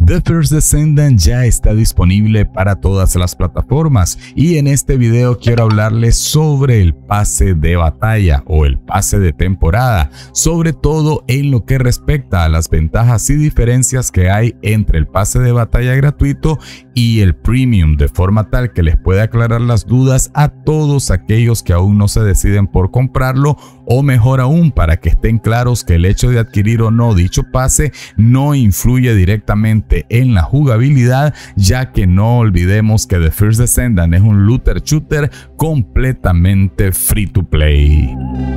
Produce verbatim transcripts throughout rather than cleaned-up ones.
The First Descendant ya está disponible para todas las plataformas y en este video quiero hablarles sobre el pase de batalla o el pase de temporada, sobre todo en lo que respecta a las ventajas y diferencias que hay entre el pase de batalla gratuito y el premium, de forma tal que les pueda aclarar las dudas a todos aquellos que aún no se deciden por comprarlo, o mejor aún, para que estén claros que el hecho de adquirir o no dicho pase no influye directamente en la jugabilidad, ya que no olvidemos que The First Descendant es un looter shooter completamente free to play.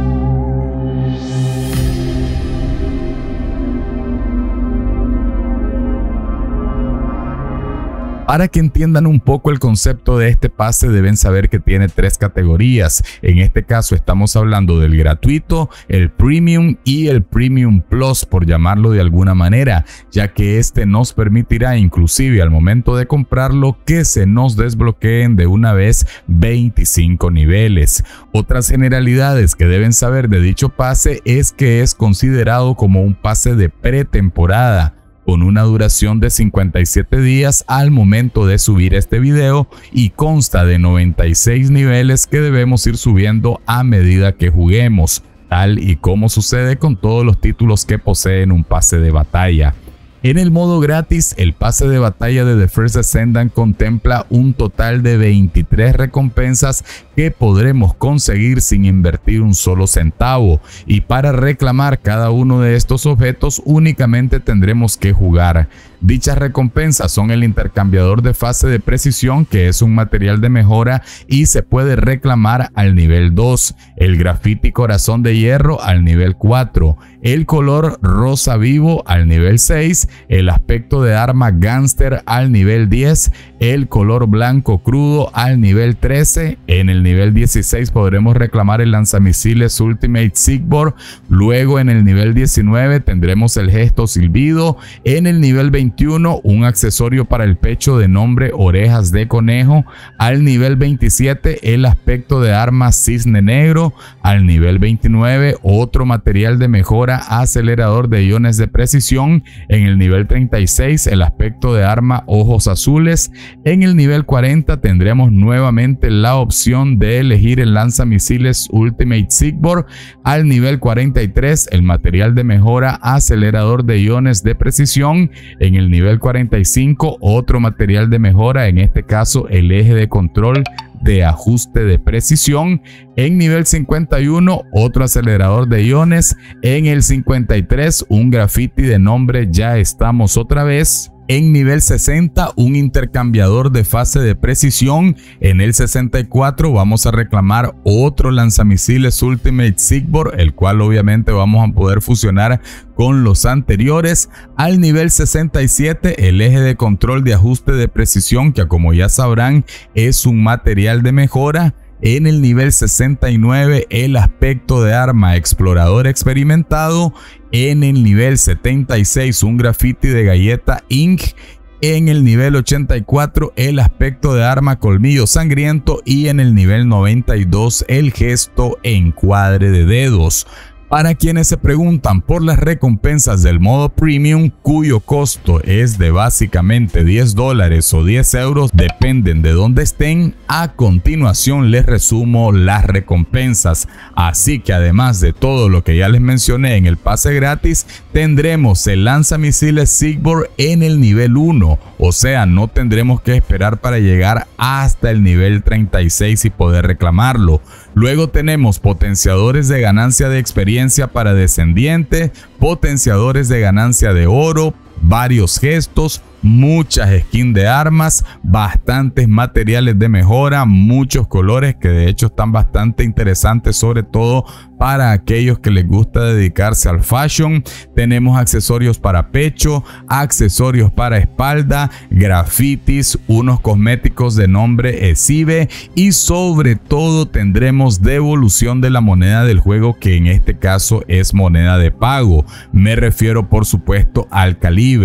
Para que entiendan un poco el concepto de este pase, deben saber que tiene tres categorías. En este caso estamos hablando del gratuito, el premium y el premium plus, por llamarlo de alguna manera, ya que este nos permitirá inclusive al momento de comprarlo que se nos desbloqueen de una vez veinticinco niveles. Otras generalidades que deben saber de dicho pase es que es considerado como un pase de pretemporada, con una duración de cincuenta y siete días al momento de subir este video, y consta de noventa y seis niveles que debemos ir subiendo a medida que juguemos, tal y como sucede con todos los títulos que poseen un pase de batalla. En el modo gratis, el pase de batalla de The First Descendant contempla un total de veintitrés recompensas que podremos conseguir sin invertir un solo centavo, y para reclamar cada uno de estos objetos únicamente tendremos que jugar. Dichas recompensas son el intercambiador de fase de precisión, que es un material de mejora y se puede reclamar al nivel dos, el graffiti corazón de hierro al nivel cuatro, el color rosa vivo al nivel seis, el aspecto de arma gangster al nivel diez, el color blanco crudo al nivel trece, en el nivel dieciséis podremos reclamar el lanzamisiles Ultimate Sigboard, luego en el nivel diecinueve tendremos el gesto silbido, en el nivel veintiuno un accesorio para el pecho de nombre orejas de conejo, al nivel veintisiete el aspecto de arma cisne negro, al nivel veintinueve otro material de mejora acelerador de iones de precisión, en el nivel treinta y seis el aspecto de arma ojos azules, en el nivel cuarenta tendremos nuevamente la opción de elegir el lanzamisiles Ultimate Sigboard, al nivel cuarenta y tres el material de mejora acelerador de iones de precisión, en el nivel cuarenta y cinco otro material de mejora, en este caso el eje de control de ajuste de precisión, en nivel cincuenta y uno otro acelerador de iones, en el cincuenta y tres un graffiti de nombre ya estamos otra vez, en nivel sesenta un intercambiador de fase de precisión, en el sesenta y cuatro vamos a reclamar otro lanzamisiles Ultimate Sigboard, el cual obviamente vamos a poder fusionar con los anteriores, al nivel sesenta y siete el eje de control de ajuste de precisión, que como ya sabrán es un material de mejora, en el nivel sesenta y nueve el aspecto de arma explorador experimentado, en el nivel setenta y seis un graffiti de galleta Inc, en el nivel ochenta y cuatro el aspecto de arma colmillo sangriento, y en el nivel noventa y dos el gesto encuadre de dedos. Para quienes se preguntan por las recompensas del modo premium, cuyo costo es de básicamente diez dólares o diez euros, dependen de dónde estén, a continuación les resumo las recompensas. Así que además de todo lo que ya les mencioné en el pase gratis, tendremos el lanzamisiles Sigboard en el nivel uno, o sea, no tendremos que esperar para llegar hasta el nivel treinta y seis y poder reclamarlo. Luego tenemos potenciadores de ganancia de experiencia para descendiente, potenciadores de ganancia de oro, varios gestos, muchas skins de armas, bastantes materiales de mejora, muchos colores que de hecho están bastante interesantes, sobre todo para aquellos que les gusta dedicarse al fashion. Tenemos accesorios para pecho, accesorios para espalda, grafitis, unos cosméticos de nombre Escive, y sobre todo tendremos devolución de la moneda del juego, que en este caso es moneda de pago. Me refiero por supuesto al calibre.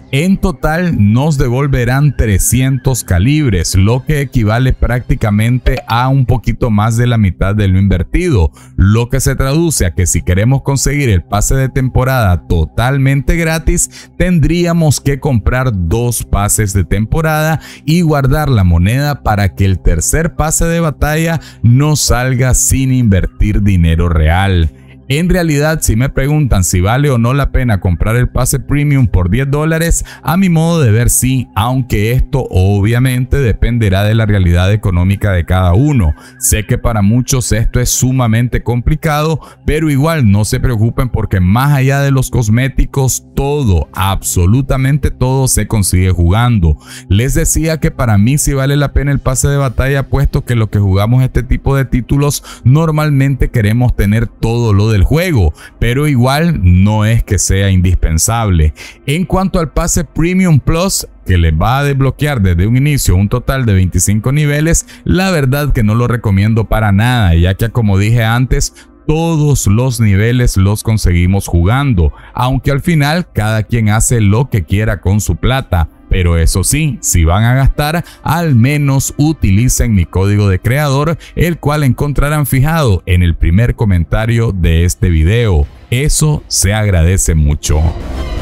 En total nos devolverán trescientos calibres, lo que equivale prácticamente a un poquito más de la mitad de lo invertido, lo que se traduce a que si queremos conseguir el pase de temporada totalmente gratis, tendríamos que comprar dos pases de temporada y guardar la moneda para que el tercer pase de batalla no salga sin invertir dinero real. En realidad, si me preguntan si vale o no la pena comprar el pase premium por diez dólares, a mi modo de ver sí, aunque esto obviamente dependerá de la realidad económica de cada uno. Sé que para muchos esto es sumamente complicado, pero igual no se preocupen porque más allá de los cosméticos, todo, absolutamente todo se consigue jugando. Les decía que para mí sí vale la pena el pase de batalla, puesto que lo que jugamos este tipo de títulos normalmente queremos tener todo lo de del juego, pero igual no es que sea indispensable. En cuanto al pase Premium Plus, que les va a desbloquear desde un inicio un total de veinticinco niveles, la verdad que no lo recomiendo para nada, ya que como dije antes, todos los niveles los conseguimos jugando, aunque al final cada quien hace lo que quiera con su plata. Pero eso sí, si van a gastar, al menos utilicen mi código de creador, el cual encontrarán fijado en el primer comentario de este video. Eso se agradece mucho.